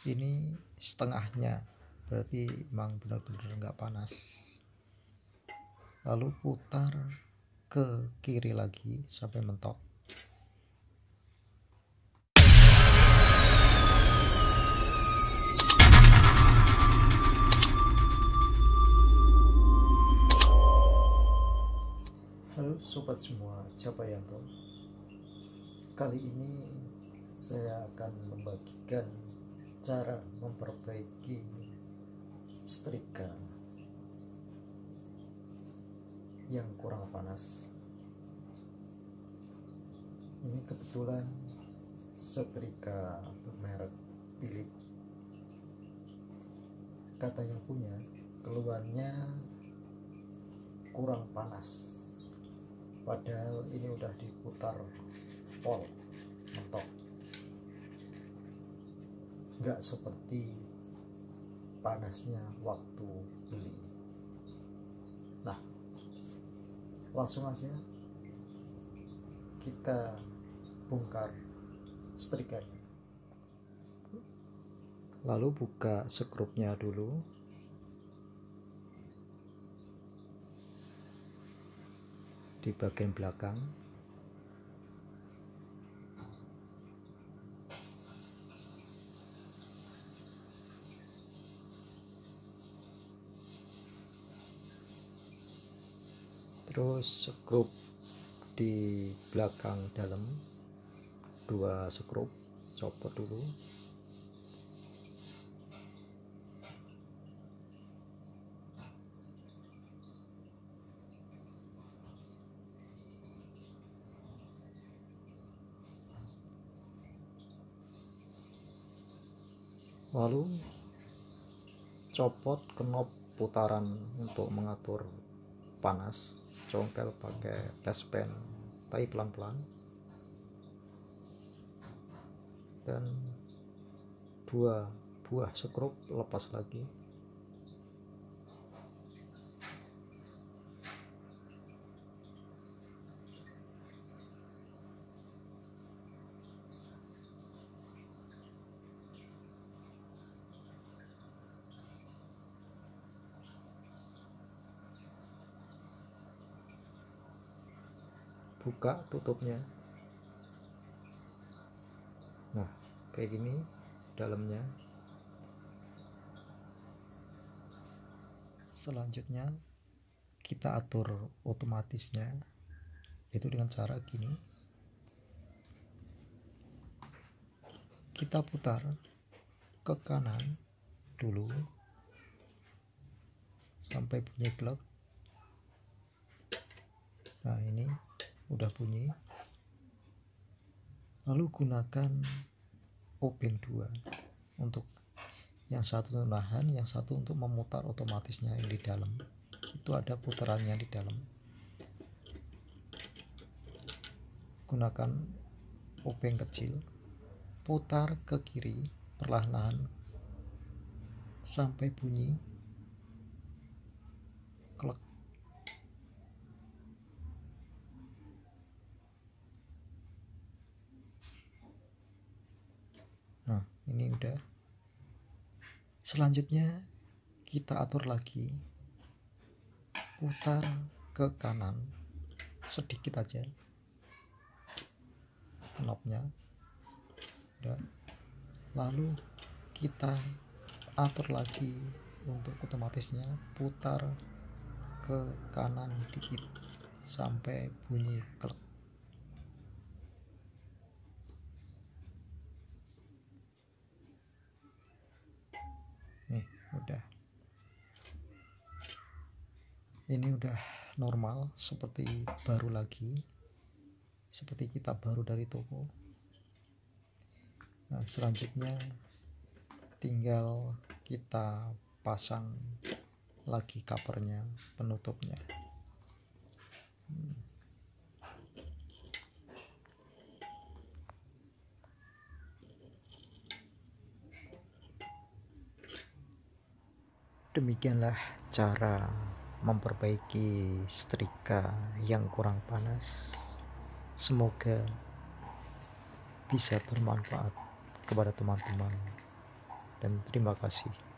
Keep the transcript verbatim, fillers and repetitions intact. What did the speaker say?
Ini setengahnya, berarti emang benar-benar nggak panas. Lalu putar ke kiri lagi sampai mentok. Halo sobat semua, siapa yang tahu? Kali ini saya akan membagikan cara memperbaiki setrika yang kurang panas. Ini kebetulan setrika bermerek Philips. Kata yang punya, keluarnya kurang panas. Padahal ini udah diputar pol mentok, nggak seperti panasnya waktu beli. Nah, langsung aja kita bongkar setrikanya. Lalu buka skrupnya dulu. Di bagian belakang. Terus skrup di belakang dalam, dua skrup copot dulu. Lalu copot knob putaran untuk mengatur panas, congkel pakai test pen, tarik pelan-pelan, dan dua buah skrup lepas lagi. Buka tutupnya. Nah, kayak gini dalamnya. Selanjutnya kita atur otomatisnya, itu dengan cara gini. Kita putar ke kanan dulu sampai bunyi klek. Nah, ini udah bunyi. Lalu gunakan obeng dua untuk yang satu menahan, yang satu untuk memutar otomatisnya yang di dalam. Itu ada putarannya di dalam. Gunakan obeng kecil, putar ke kiri perlahan-lahan sampai bunyi klek. Nah, ini udah. Selanjutnya kita atur lagi, putar ke kanan sedikit aja knobnya. Udah. Lalu kita atur lagi untuk otomatisnya, putar ke kanan dikit sampai bunyi klek. Nih, udah. Ini udah normal, seperti baru lagi, seperti kita baru dari toko. Nah, selanjutnya tinggal kita pasang lagi covernya, penutupnya. hmm. Demikianlah cara memperbaiki setrika yang kurang panas. Semoga bisa bermanfaat kepada teman-teman dan terima kasih.